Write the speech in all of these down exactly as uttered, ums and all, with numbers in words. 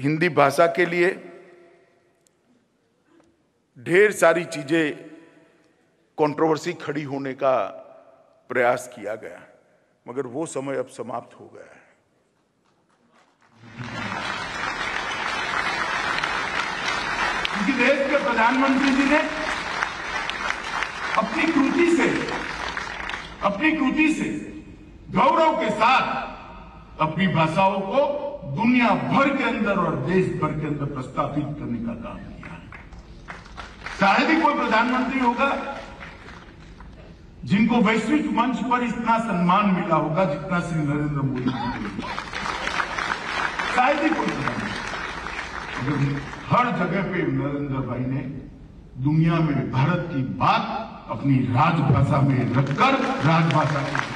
हिंदी भाषा के लिए ढेर सारी चीजें कंट्रोवर्सी खड़ी होने का प्रयास किया गया, मगर वो समय अब समाप्त हो गया है। क्योंकि देश के प्रधानमंत्री जी ने अपनी कृति से अपनी कृति से गौरव के साथ अपनी भाषाओं को दुनिया भर के अंदर और देश भर के अंदर प्रस्थापित करने का काम किया है। शायद ही कोई प्रधानमंत्री होगा जिनको वैश्विक मंच पर इतना सम्मान मिला होगा जितना श्री नरेंद्र मोदी जी को। शायद ही कोई प्रधानमंत्री, हर जगह पे नरेंद्र भाई ने दुनिया में भारत की बात अपनी राजभाषा में रखकर राजभाषा को,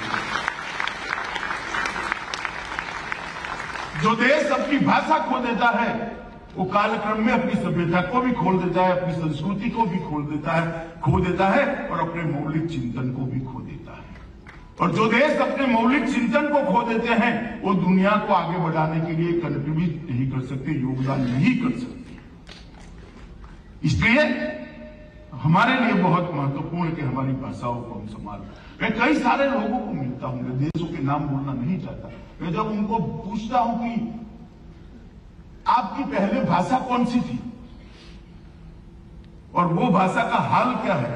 जो देश अपनी भाषा खो देता है वो कालक्रम में अपनी सभ्यता को भी खोल देता है, अपनी संस्कृति को भी खोल देता है खो देता है और अपने मौलिक चिंतन को भी खो देता है। और जो देश अपने मौलिक चिंतन को खो देते हैं वो दुनिया को आगे बढ़ाने के लिए कंट्रीब्यूट नहीं कर सकते, योगदान नहीं कर सकते। इसलिए हमारे लिए बहुत महत्वपूर्ण है कि हमारी भाषाओं को हम संभालें। मैं कई सारे लोगों को मिलता हूं, मैं देशों के नाम बोलना नहीं चाहता, मैं जब उनको पूछता हूं कि आपकी पहले भाषा कौन सी थी और वो भाषा का हाल क्या है,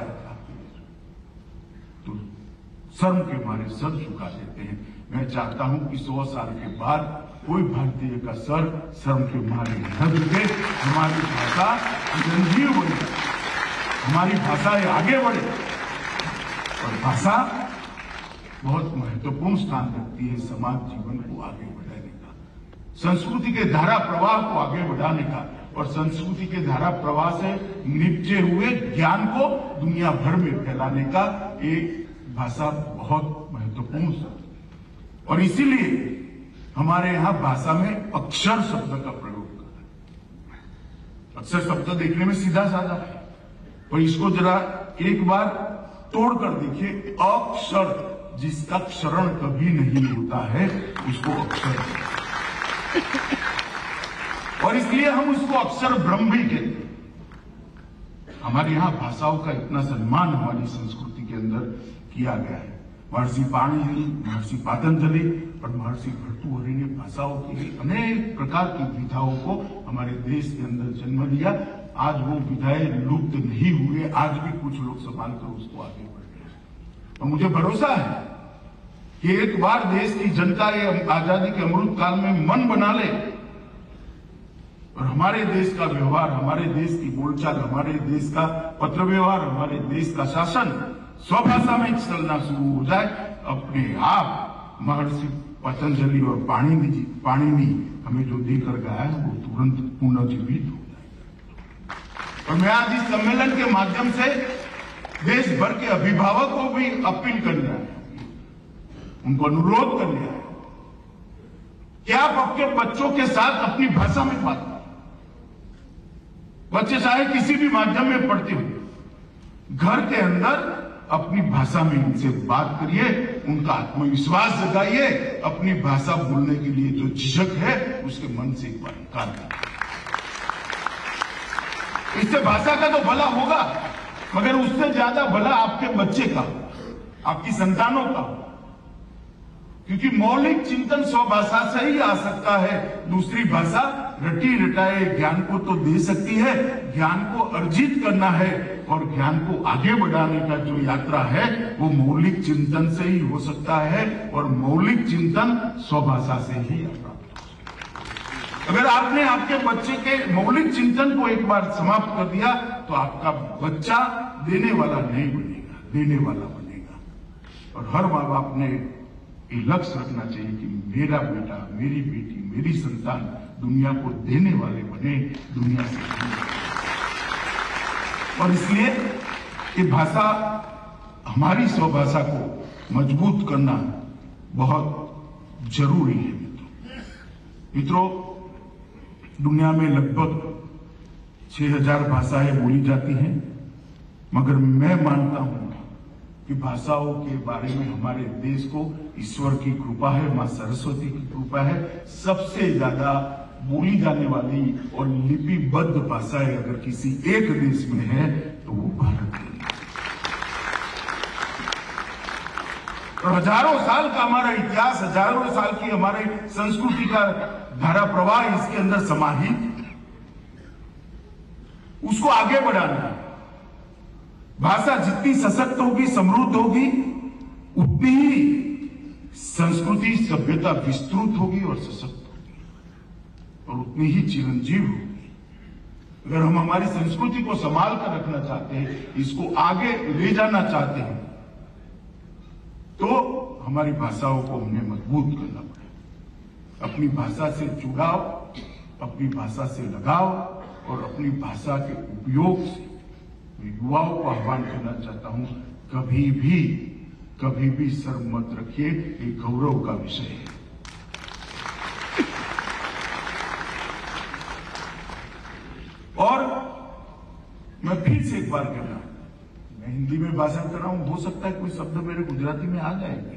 तो शर्म के मारे सर झुका देते हैं। मैं चाहता हूं कि सौ साल के बाद कोई भारतीय का सर शर्म के मारे न झुके, हमारी भाषा चिरंजीव बन जाए, हमारी भाषा आगे बढ़े। और भाषा बहुत महत्वपूर्ण स्थान रखती है समाज जीवन को आगे बढ़ाने का, संस्कृति के धारा प्रवाह को आगे बढ़ाने का और संस्कृति के धारा प्रवाह से निपजे हुए ज्ञान को दुनिया भर में फैलाने का एक भाषा बहुत महत्वपूर्ण है। और इसीलिए हमारे यहां भाषा में अक्षर शब्द का प्रयोग करना है। अक्षर शब्द देखने में सीधा साधा है, पर इसको जरा एक बार तोड़कर देखिए। अक्षर, जिसका क्षरण कभी नहीं होता है उसको अक्षर, और इसलिए हम उसको अक्षर ब्रह्म भी कहते हैं। हमारे यहां भाषाओं का इतना सम्मान हमारी संस्कृति के अंदर किया गया है। महर्षि पाणिनि, महर्षि पातंजलि और महर्षि भर्तृहरि ने भाषाओं के लिए अनेक प्रकार की विधाओं को हमारे देश के अंदर जन्म दिया। आज वो विधाएं लुप्त नहीं हुए, आज भी कुछ लोग संभाल कर उसको आगे बढ़ रहे हैं। और मुझे भरोसा है कि एक बार देश की जनता ये आजादी के अमृत काल में मन बना ले और हमारे देश का व्यवहार, हमारे देश की बोलचाल, हमारे देश का पत्र व्यवहार, हमारे देश का शासन स्वभाषा में चलना शुरू हो जाए, अपने आप महर्षि पतंजलि और पाणिनि जी पाणिनि हमें जो देकर गया है वो तुरंत पुनर्जीवित हो जाएगा। और मैं आज इस सम्मेलन के माध्यम से देश भर के अभिभावकों को भी अपील करने आया, उनको अनुरोध करने आया कि आप अपने बच्चों के साथ अपनी भाषा में बात करें। बच्चे चाहे किसी भी माध्यम में पढ़ते हो, घर के अंदर अपनी भाषा में इनसे बात करिए, उनका आत्मविश्वास जगाइए, अपनी भाषा बोलने के लिए जो झिझक है उसके मन से एक बार निकाल दीजिए। इससे भाषा का तो भला होगा, मगर उससे ज्यादा भला आपके बच्चे का, आपकी संतानों का, क्योंकि मौलिक चिंतन स्वभाषा से ही आ सकता है। दूसरी भाषा रटी रटाए ज्ञान को तो दे सकती है, ज्ञान को अर्जित करना है और ज्ञान को आगे बढ़ाने का जो यात्रा है वो मौलिक चिंतन से ही हो सकता है और मौलिक चिंतन स्वभाषा से ही आता है। अगर आपने आपके बच्चे के मौलिक चिंतन को एक बार समाप्त कर दिया तो आपका बच्चा देने वाला नहीं बनेगा, देने वाला बनेगा। और हर माँ बाप ने ये लक्ष्य रखना चाहिए कि मेरा बेटा, मेरी बेटी, मेरी संतान दुनिया को देने वाले बने, दुनिया से। और इसलिए ये भाषा, हमारी स्वभाषा को मजबूत करना बहुत जरूरी है। मित्रों मित्रों दुनिया में लगभग छह हजार भाषाएं बोली जाती हैं, मगर मैं मानता हूं कि भाषाओं के बारे में हमारे देश को ईश्वर की कृपा है, मां सरस्वती की कृपा है। सबसे ज्यादा बोली जाने वाली और लिपिबद्ध भाषाएं अगर किसी एक देश में है तो वो भारत के लिए। और हजारों साल का हमारा इतिहास, हजारों साल की हमारे संस्कृति का धारा प्रवाह इसके अंदर समाहित, उसको आगे बढ़ाना है। भाषा जितनी सशक्त होगी, समृद्ध होगी, उतनी ही संस्कृति सभ्यता विस्तृत होगी और सशक्त होगी और उतनी ही चिरंजीव होगी। अगर हम हमारी संस्कृति को संभाल कर रखना चाहते हैं, इसको आगे ले जाना चाहते हैं, तो हमारी भाषाओं को हमें मजबूत करना पड़ेगा। अपनी भाषा से जुड़ाव, अपनी भाषा से लगाव और अपनी भाषा के उपयोग से मैं युवाओं को आह्वान करना चाहता हूं, कभी भी कभी भी सर मत रखिए, ये गौरव का विषय है। और मैं फिर से एक बार कहना, मैं हिंदी में भाषण कर रहा हूं, हो सकता है कोई शब्द मेरे गुजराती में आ जाएंगे,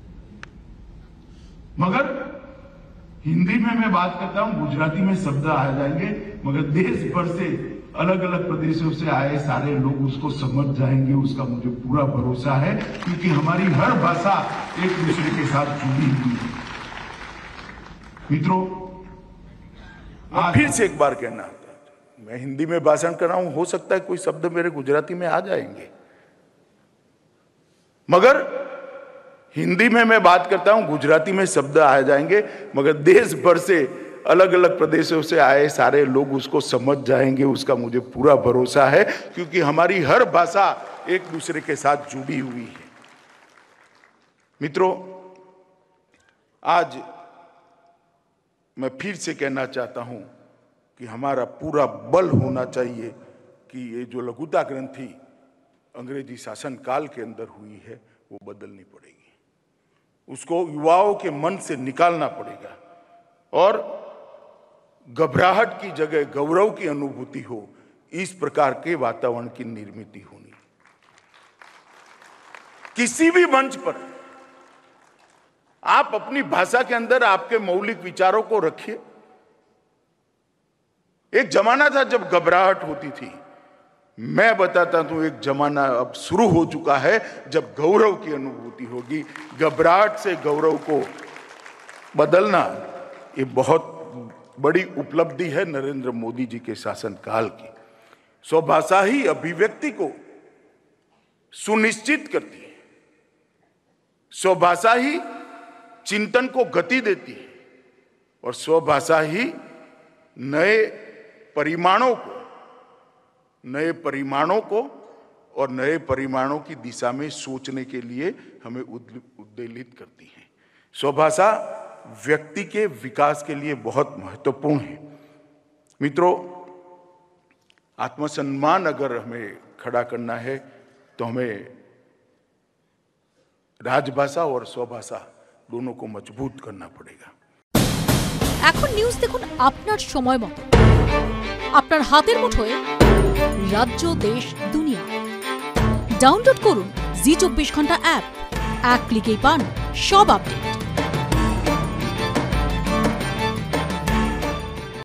मगर हिंदी में मैं बात करता हूं, गुजराती में शब्द आ जाएंगे, मगर देश भर से अलग अलग प्रदेशों से आए सारे लोग उसको समझ जाएंगे, उसका मुझे पूरा भरोसा है, क्योंकि हमारी हर भाषा एक दूसरे के साथ जुड़ी हुई है। मित्रों, आज फिर से एक बार कहना, मैं हिंदी में भाषण कर रहा हूं, हो सकता है कोई शब्द मेरे गुजराती में आ जाएंगे, मगर हिंदी में मैं बात करता हूं, गुजराती में शब्द आ जाएंगे, मगर देश भर से अलग अलग प्रदेशों से आए सारे लोग उसको समझ जाएंगे, उसका मुझे पूरा भरोसा है, क्योंकि हमारी हर भाषा एक दूसरे के साथ जुड़ी हुई है। मित्रों, आज मैं फिर से कहना चाहता हूं कि हमारा पूरा बल होना चाहिए कि ये जो लघुता ग्रंथि अंग्रेजी शासन काल के अंदर हुई है वो बदलनी पड़ेगी, उसको युवाओं के मन से निकालना पड़ेगा और घबराहट की जगह गौरव की अनुभूति हो, इस प्रकार के वातावरण की निर्मित होनी। किसी भी मंच पर आप अपनी भाषा के अंदर आपके मौलिक विचारों को रखिए। एक जमाना था जब घबराहट होती थी, मैं बताता हूं एक जमाना अब शुरू हो चुका है जब गौरव की अनुभूति होगी। घबराहट से गौरव को बदलना ये बहुत बड़ी उपलब्धि है नरेंद्र मोदी जी के शासनकाल की। स्वभाषा ही अभिव्यक्ति को सुनिश्चित करती है, स्वभाषा ही चिंतन को गति देती है और स्वभाषा ही नए परिमाणों को नए परिमाणों को और नए परिमाणों की दिशा में सोचने के लिए हमें उद्वेलित करती है। स्वभाषा व्यक्ति के विकास के लिए बहुत महत्वपूर्ण है। मित्रों, आत्मसम्मान अगर हमें खड़ा करना है तो हमें राजभाषा और स्वभाषा दोनों को मजबूत करना पड़ेगा। এখন নিউজ দেখুন আপনার সময় মতো, আপনার হাতের মুঠোয় রাজ্য দেশ দুনিয়া। ডাউনলোড করুন জি চব্বিশ ঘন্টা অ্যাপ, এক ক্লিকেই পান সব আপডেট।